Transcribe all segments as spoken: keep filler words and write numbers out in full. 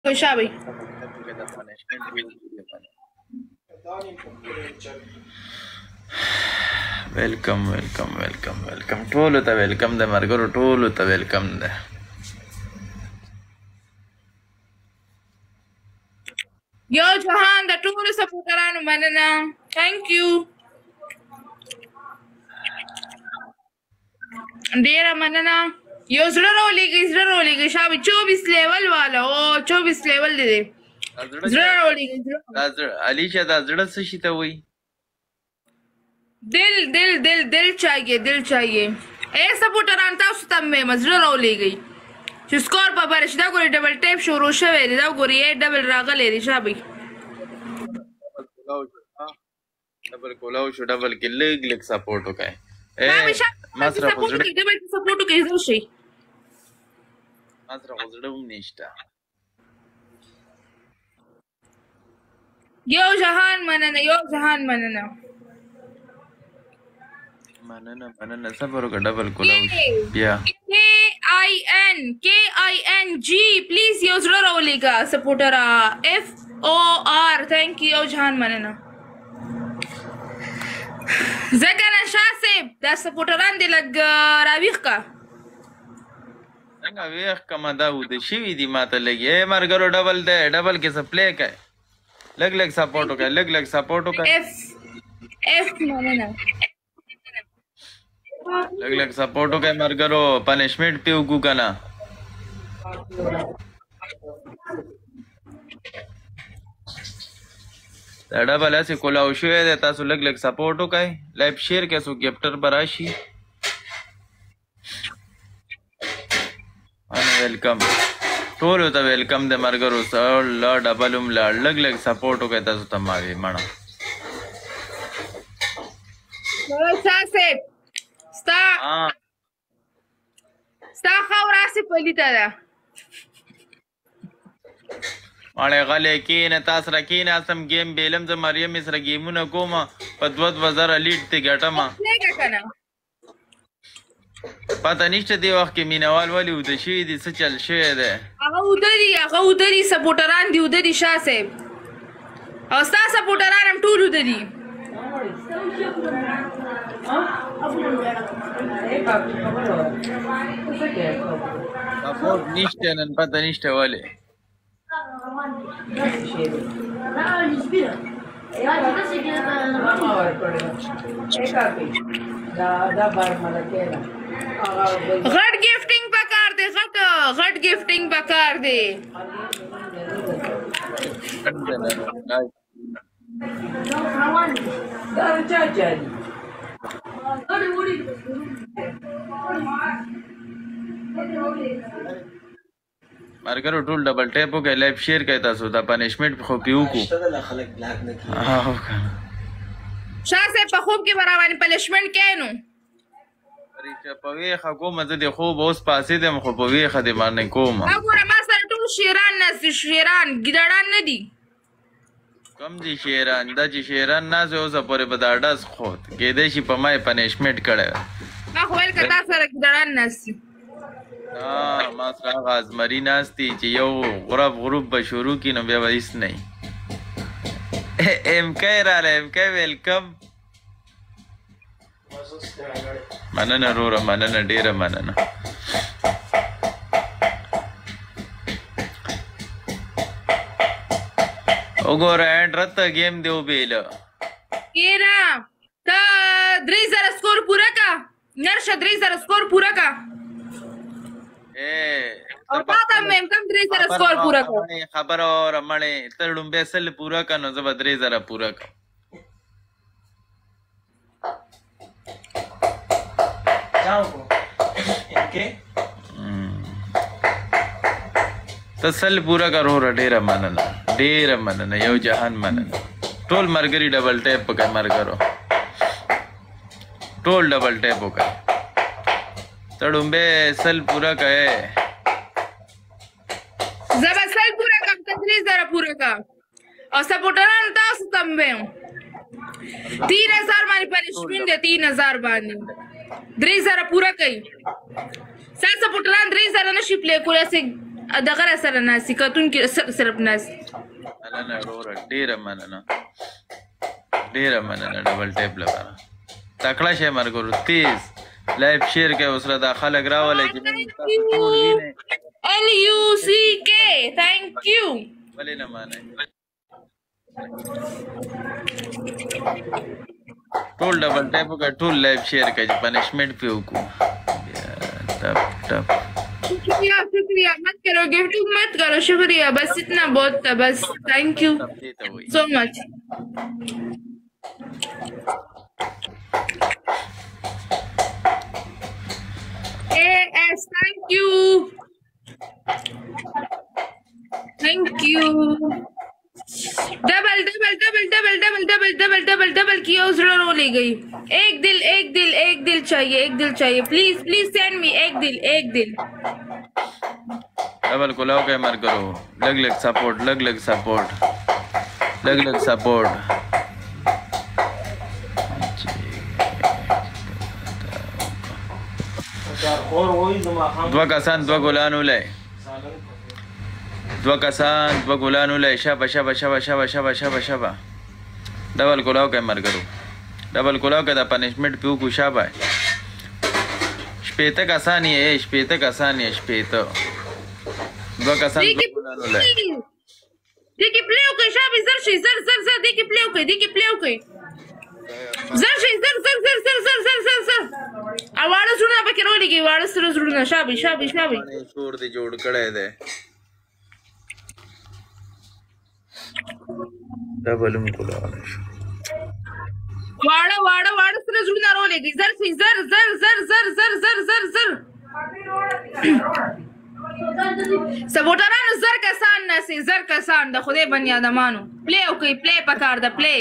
شابي welcome welcome welcome welcome ټولو ته ویلکم ده مرګرو ټولو ته ویلکم ده یو جهان د ټولو سپورټرانو مننه ثانک یو ډیره مننه یو زړه راولېږي زړه راولېږي شابي چوبیس لیول والا او چوبیس لیول دی زړه راولېږي علي شه دا زړه څه شي ته وایي दिल दिल दिल दिल चाहिए दिल चाहिए ए सपोर्टरان تاسو ته مې مزړه راولېږي چې سکور په برش دا ګوري ډبل ټیپ شروع شوی دی دا ګوري ای ډبل راغلی دی شابي ډبل کولاو شو ډبل کې لګ لګ سپورټ وکای ما سره سپورټ کې ډبل سپورټ کې زو شي ما سره غوړم نشته یو جهان مننه یو جهان مننه مننه مننه صبر وکړه ډبل کولاو بیا کے آئی این کے آئی این جی پلیز یو زړه راولېږه سپورټر اف او آر ثانک یو جهان مننه ځکه نه شاه صاحب دا سپورټران دې لږ راویښ کا څنګه ویښ کما دا وده شوي دي ماته لګي ای مرګرو ډبل دی ډبل کې څه پلی کوي لږ لږ سپورټ وکړه لږ لږ سپورټ وکړه اف اف مننه لگ لگ سپورٹو کے مر کرو پنشمنٹ پیو کو کنا دا بل ایسے کولاو شوی دی تاسو لگ لگ سپورټ وکای لایف شیر کې سو گیفټر براشي ان ویلکم ټول ته ویلکم د مرګرو سره لا ډبلوم لا لگ لگ سپورټ وکای تاسو ته ماوي مړه ساسه ستا ستا خاورا سي پلیته ده ماړه غلې کینه تاسو را کینه اسم گیم بیلم ز مریم سره گیمونه کوم په دوه وزر لیډ ته ګټم څنګه کنه پته نشته دی وخت کې مینوال ولی ود شي دي څه چل شي ده هغه ودري هغه ودري سپورټران دی ودري شاسه او ستا سپورټران هم ټول ودري سپورټ نشته نن پته نشته ولی غټ گیفټینګ پکار دی غټ غټ گیفټینګ پکار دی مرګرو ټول ډبل ټیپ وکړئ لایف شیر کړئ تاسو دا پنشمنټ خو پیو کو شاه صاحب په خوب کې برابر پنشمنټ کینو ریچا په ویخه کوم زه د خوب اوس پاسې دم خو په ویخه د باندې کوم وګوره ما سره ټول شیران ناس شیران ګډړان نه دي کم دي شیران دا چې شیران ناس اوس پورې په داډاس خو کېدې شي په مای پنشمنټ کړه ما خو ول کتا سره ګډړان ناس ها ما سره غاز مری ناستی چې یو غرب غروب به شروع کی نو بیا وایس نه ام کې را ام کې ویلکم مننه رورا مننه ډیره مننه وګوره انټرت گیم دیو بیل کیرا تا درې زره سکور پورا کا نرشه درې زره سکور پورا کا او پاته مې کم درې زره سکور پورا کا خبر اور مړې تر ډومبه سل پورا کنو زب درې زره پورا کا جاو اوکے تسل پورا کرو را ډیره مننه ډیره مننه یو جهان مننه ټول مرګري ډبل ټیپ وکړه مرګرو ټول ډبل ټیپ وکړه تړومبه سل پورا کړه زبا سل پورا کم تدری زره پورا کا او سپورټران تاسو تم وې تین ہزار باندې پنشمنټ دی تین ہزار باندې درې زره پورا کړئ ساسو سپورټران درې زره نشي پلی کولای سي دغه سره ناسي کتون کې صرف ناسي مننه وروره ډېره مننه ډېره مننه ډبل ټیپ لپاره تکړه شی ملګرو تیز لایف شیر کوي اوس را دا خلک راولئ چې موږ تاسو ټول وینئ L U C K thank you ولې نه مانئ ټول ډبل ټیپ وکړه ټول لایف شیر کوي چې پنشمنټ پې وکړو ټپ ټپ शुक्रिया शुक्रिया मत करो गिफ्टिंग मत करो शुक्रिया बस इतना बहुत था बस thank you so much A S thank you thank you double double double double double double double double double की उजड़ा रो ले गई एक दिल एक दिल एक दिल चाहिए एक दिल चाहिए प्लीज प्लीज सेंड मी एक दिल एक दिल डबल को लाओ के मर करो लग लग सपोर्ट लग लग सपोर्ट लग लग सपोर्ट دو کسان دو ګلان ولای دو کسان دو ګلان ولای شابه شابه شابه شابه شابه شابه شابه ډبل کولاو کې مرګرو ډبل کولاو کې دا پنشمنټ پیو کو شابه شپېته کسان یې شپېته کسان یې شپېته دو کسان دو ګلان ولای دیکي پلیو کې شابه زر شي زر زر زر دیکي پلیو کې دیکي پلیو کې زر شي زر زر زر زر زر زر زر زر اواړه زړه پکې رولېږي واړه سره زړونه شابه شابه شابه شور دې جوړ کړی دی ډبل م کولاولی شو واړه واړه واړه سره زړونه رولېږي زر شي زر زر زر زر زر زر زر زر سپورټرانو زر کسان نسي زر کسان د خدای بني آدمانو پلی وکړئ پلی پکار ده پلی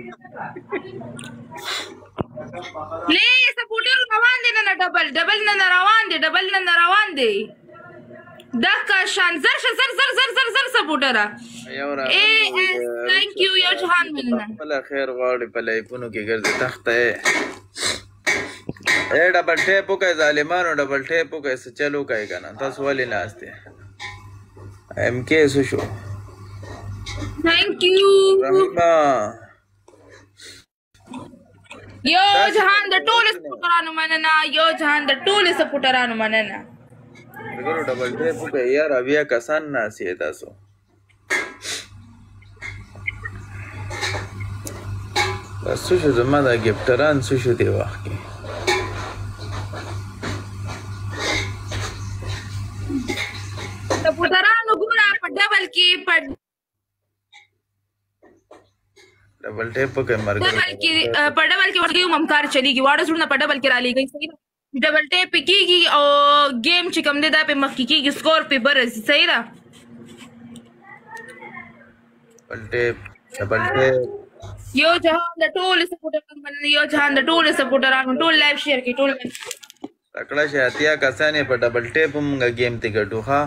پلی سپورټر روان دي نه ډبل ډبل نه روان دي ډبل نه روان دي دغه شان زر زر زر زر زر زر سپورټره اے اس ثانک یو یو جهان مننه بل خیر غواړي په لایفونو کې ګرځي تخته اے ډبل ټیپ وکړئ ظالمانو ډبل ټیپ وکړئ څه چل وکړئ که نه تاسو ولې ناست یې ایم کې څه شو ثانک یو رحیمه یو جهان د ټولو سپورټرانو مننه یو جهان د ټولو سپورټرانو مننه ګورو ډبل ټیپ وکړئ یار اویا کسان ناست یې تاسو بس څه شو زما دا ګفټران څه شو دې وخت کې سپورټرانو ګوره په ډبل کې په ډبل ټیپ وکړئ مرګ ډبل کې په ډبل کې ورته هم کار چلیږي واړه زړونه په ډبل کې را لېږئ صحیح ده ډبل ټیپ کېږي او ګیم چې کوم دی دا پې مخکې کېږي سکور پې برسي صحیح ده ډبل ټیپ ډبل ټیپ یو جهان د ټولو سپورټرانو مننه یو جهان د ټولو سپورټرانو ټول لایف شیر کړي ټول تکړه شي اتیا کسان یې په ډبل ټیپ هم ګیم ته ګټو ښه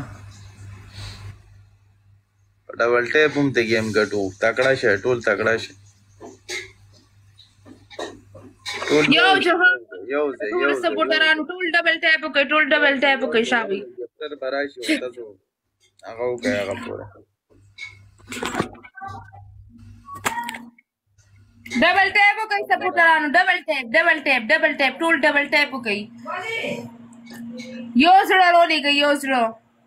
په ډبل ټیپ هم ته ګیم ګټو تکړه شي ټول تکړه شي یو جهان یو ځای ټول سپورټرانو ټول ډبل ټیپ وکړئ ټول ډبل ټیپ وکړئ شابه تر براشي تاسو هغه وکړئ هغه پوره ډبل ټیپ وکړئ سپورټرانو ډبل ټیپ ډبل ټیپ ډبل ټیپ ټول ډبل ټیپ وکړئ یو زړه رولېږئ یو زړه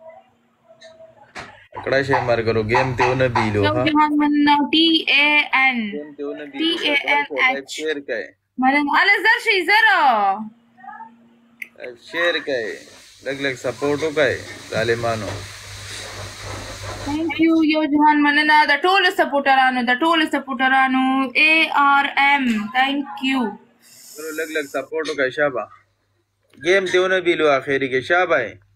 تکړه شي مرګرو ګیم ته ونه بیلو یو جهان مننه ټي اے ان ګیم ته ونه ټي اے ان ایچ شیر کوي مننه اله زر شي زر شیر کوي لګ لګ سپورټ وکړئ ظالمانو ثانک یو یو جهان مننه د ټولو سپورټرانو د ټولو سپورټرانو اے آر ایم ثانک یو لګ لګ سپورټ وکړئ شابه ګیم ته ونه بیلو اخیری کې شابه